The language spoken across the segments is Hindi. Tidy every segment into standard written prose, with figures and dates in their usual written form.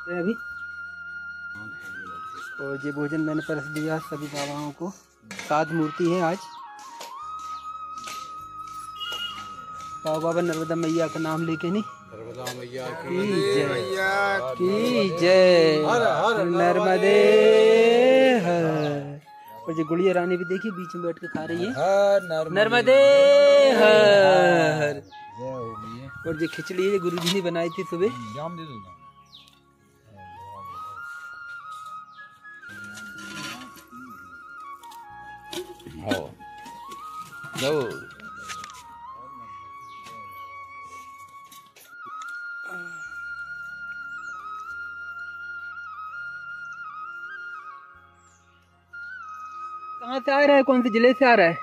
अभी और ये भोजन मैंने परस दिया सभी बाबाओं को। 7 मूर्ति है आज। बाबा नर्मदा मैया का नाम लेके नहीं, नर्मदा मैया की जय नर्मदे हर। और ये गुड़िया रानी भी देखिए बीच में बैठ के खा रही है नर्मदे हर। और ये खिचड़ी है गुरुजी ने बनाई थी सुबह। कहाँ से आ रहा है, कौन से जिले से आ रहा है,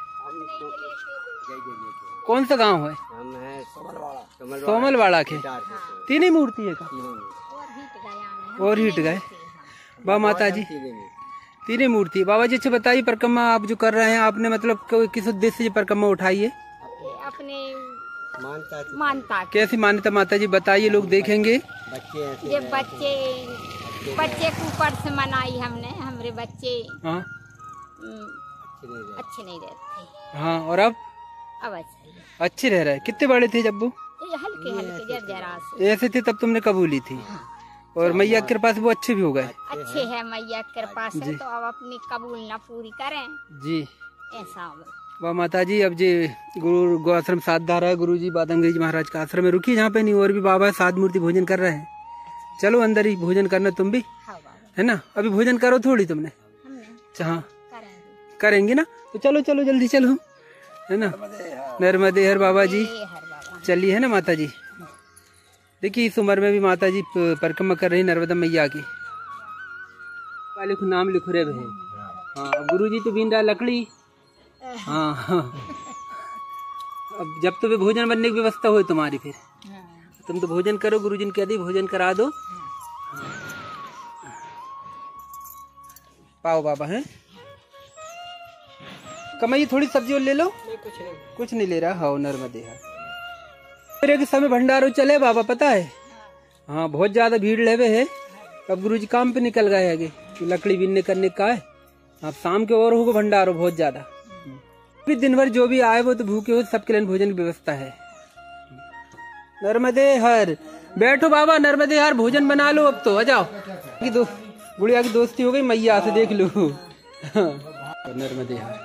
कौन सा गांव है? सोमलवाड़ा के। 3 ही मूर्ति है का और हिट गए बा माता जी। 3 ही मूर्ति। बाबा जी अच्छा बताइए, परिक्रमा आप जो कर रहे हैं आपने मतलब किस उद्देश्य से परिक्रमा उठाई है? अपने मानता। कैसी मान्यता माता जी बताइए, लोग देखेंगे। ये बच्चे के ऊपर से मनाई हमने। हमारे बच्चे हाँ अच्छे नहीं रहते। हाँ और अब अच्छे रह रहे हैं। कितने बड़े थे जब वो? हल्के हल्के जरा से ऐसे थे तब तुमने कबूली थी। और मैया की कृपा से वो अच्छे भी हो गए। अच्छे है मैया की कृपा से। तो अब अपनी कबूल ना पूरी करें जी। ऐसा वाह माता जी। अब जी गुरु गो आश्रम सातधारा है, गुरु जी बादमगिरी जी महाराज का आश्रम में रुकी जहाँ पे नहीं। और भी बाबा 7 मूर्ति भोजन कर रहे हैं। चलो अंदर ही भोजन करना तुम भी, है ना? अभी भोजन करो थोड़ी तुमने। हाँ करेंगे ना, तो चलो चलो जल्दी चलो, है ना? नर्मदे हर बाबा जी। चलिए, है ना माता जी? देखिए इस उम्र में भी माता जी परिक्रमा कर रही नर्मदा मैया की। वाले को नाम लिख रहे हैं। हाँ गुरु जी तो बीन रहा लकड़ी। हाँ हाँ। अब जब तो भी भोजन बनने की व्यवस्था हो तुम्हारी, फिर तुम तो भोजन करो, गुरु जी ने कह दी भोजन करा दो। पाओ बाबा है कमाइए, थोड़ी सब्जी और ले लो। कुछ नहीं ले रहा। हाँ नर्मदे है। मेरे के समय भंडारो चले बाबा, पता है? हाँ बहुत ज्यादा भीड़ लेवे है। अब गुरुजी काम पे निकल गए आगे, लकड़ी बीनने करने का है। अब शाम के और होगा भंडारो बहुत ज्यादा। फिर दिन भर जो भी आए वो तो भूखे हो, सबके लिए भोजन की व्यवस्था है। नर्मदे हर। बैठो बाबा, नर्मदे हर भोजन बना लो अब तो। आ जाओ। गुड़िया की दोस्ती हो गई मैया से, देख लो। नर्मदे हर।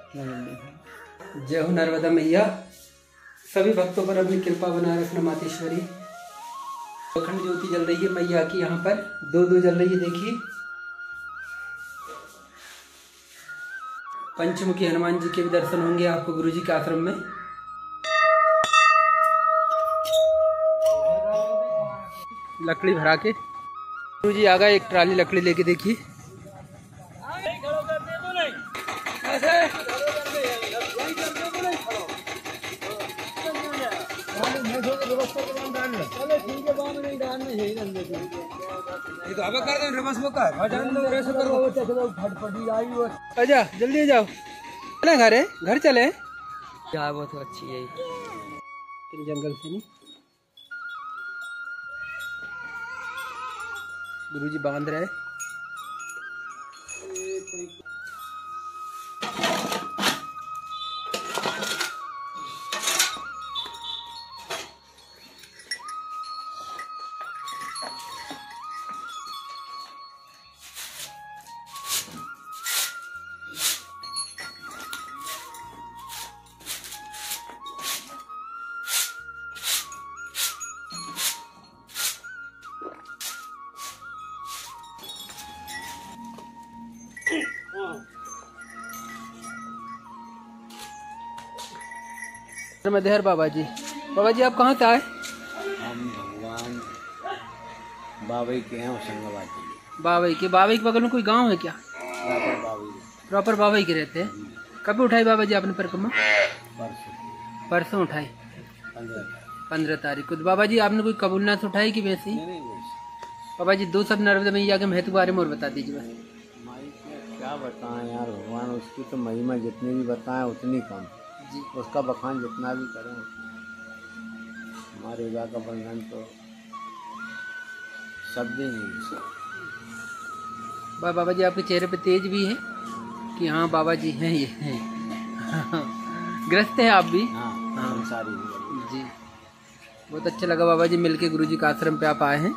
जय हो नर्मदा मैया। सभी भक्तों पर अपनी कृपा बनाए रखना मातेश्वरी। अखंड ज्योति जल रही है मैया की, यहाँ पर 2-2 जल रही है। देखिए पंचमुखी हनुमान जी के भी दर्शन होंगे आपको गुरु जी के आश्रम में। लकड़ी भरा के गुरु जी आ गए, एक ट्राली लकड़ी लेके। देखिए आजा जल्दी आ जाओ। चले घर है, घर चले। वो तो अच्छी है जंगल से नहीं। गुरुजी बांध रहे। नर्मदेहर बाबा जी। बाबा जी आप कहाँ से आए? हम भगवान बाबई के हैं होशंगाबाद के। बाबई के बगल में कोई गांव है क्या? प्रॉपर बाबई के रहते हैं। कब उठाई बाबा जी आपने परिक्रमा? परसों उठाई। 15 तारीख को। बाबा जी आपने कोई कबूलनाथ उठाई कि वैसे ही? बाबा जी 2 शब्द नर्मदा मैया के महत्व के बारे में और बता दीजिए बस। क्या बताएं यार, भगवान उसकी तो महिमा जितनी भी बताएं उतनी कम जी। उसका बखान जितना भी करें, हमारे का बंधन तो शब्द ही नहीं। बाबा जी आपके चेहरे पे तेज भी है कि हाँ बाबा जी हैं ये हैं। ग्रस्त है आप भी? हाँ सारी जी। बहुत अच्छा लगा बाबा जी मिलके, गुरुजी का आश्रम पे आप आए हैं।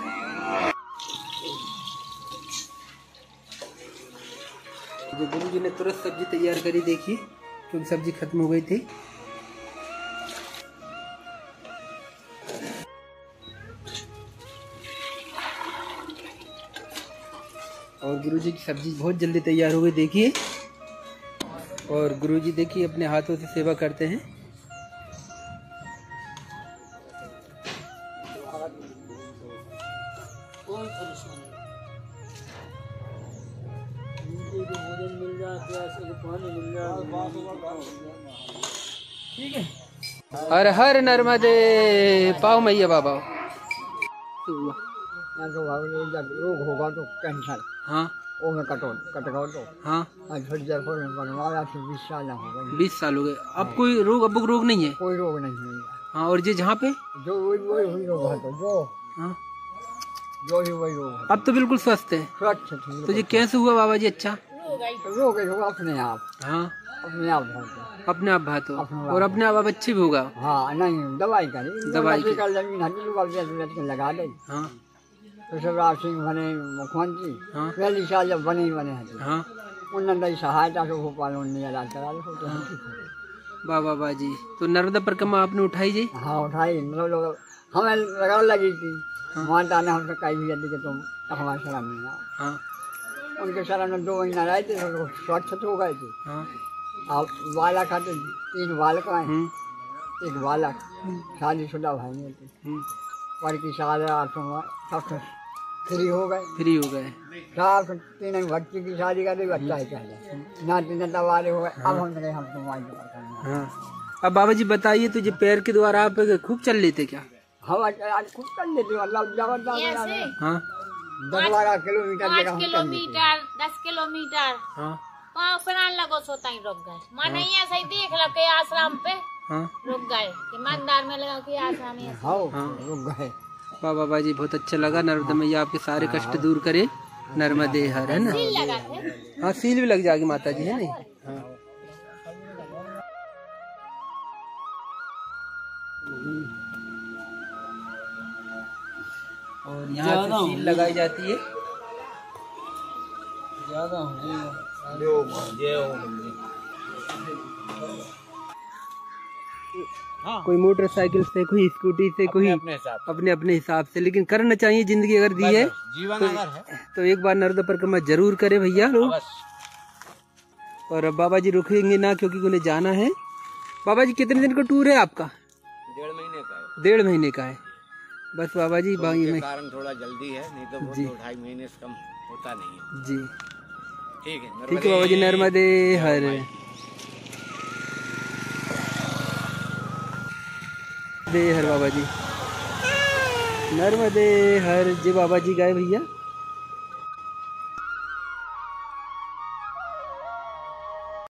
जो गुरुजी ने तुरंत सब्जी तैयार करी, देखिए क्योंकि सब्जी खत्म हो गई थी। और गुरुजी की सब्जी बहुत जल्दी तैयार हो गई, देखिए। और गुरुजी देखिए अपने हाथों से सेवा करते हैं। ठीक है। हर हर नर्मदे, पाओ मैया बाबा। रोग होगा तो कैंसर, हाँ वो में कटो तो हाँ। जयपुर में बनवाया था, 20 साल हो गए। 20 साल हो गए। अब कोई रोग, अब रोग नहीं है? कोई रोग नहीं है। हाँ। और ये जहाँ पे जो वही रोग है, तो जो हाँ जो ही वही रोग है। अब तो बिल्कुल स्वस्थ है। स्वच्छ थे। तो ये कैसे हुआ बाबा जी? अच्छा, रोग होगा अपने आप। हाँ अपने आप भागो, अपने आप भातो और अपने आप अच्छे भी होगा। हाँ नहीं दवाई करी, दवाई की। कर जमीन हड्डी लगा दे। हाँ। तो शिवराज सिंह बने मुख्यमंत्री, हाँ। पहली साल जब बने हैं, हाँ। उन्होंने सहायता से भोपाल उन्होंने इलाज करा लो। वाह बाबा जी। तो नर्मदा परिक्रमा आपने उठाई जी? हाँ उठाई, मतलब लोग हमें लगा लगी थी। माता ने हमसे कही भी कि तुम हमारे शरण में आओ। हाँ। उनके शरण में 2 महीना रहे थे, तो स्वच्छ हो गए थे। हाँ। अब बालक आते, 3 बालक आए, एक बालक शादीशुदा भाई नहीं थे, पर की 8 सब फ्री हो गए। फ्री हो गए। 3 बच्चे की शादी कर दी, बच्चा ही चाहिए, नाती नता वाले हो गए। अब हम कहे हम तुम्हारी दवा करना। हाँ। अब बाबा जी बताइए, तो ये पैर के द्वारा आप खूब चल लेते क्या? हम आज खुद कर लेते, मतलब जबरदस्त। हाँ। 10-12 किलोमीटर 5 किलोमीटर 10 किलोमीटर हाँ। वहाँ प्राण लगो सोता ही रुक गए। मन ऐसे ही देख लो के आश्रम पे हाँ। रुक गए कि मंदार में लगा के आश्रम में। हाँ रुक गए। वाह बाबा जी बहुत अच्छा लगा। नर्मदा मैया आपके सारे कष्ट दूर करे। नर्मदे हर, है ना? लगा थे। हाँ सील भी लग जाएगी माता जी, है नहीं? हाँ। और यहाँ से सील लगाई जाती है। ज्यादा कोई मोटरसाइकिल से, कोई स्कूटी से, कोई अपने अपने हिसाब से, लेकिन करना चाहिए। जिंदगी अगर दी है तो एक बार नर्मदा परिक्रमा जरूर करे भैया लोग। और अब बाबा जी रुकेंगे ना, क्योंकि उन्हें जाना है। बाबा जी कितने दिन का टूर है आपका? 1.5 महीने का है। 1.5 महीने का है बस बाबा जी। भाई में कारण थोड़ा जल्दी है, नहीं तो वो 2-2.5 महीने से कम होता नहीं है। जी ठीक है, ठीक है बाबा जी। नर्मदे हर दे हर बाबा जी, नर्मदे हर। जी बाबा जी गए भैया।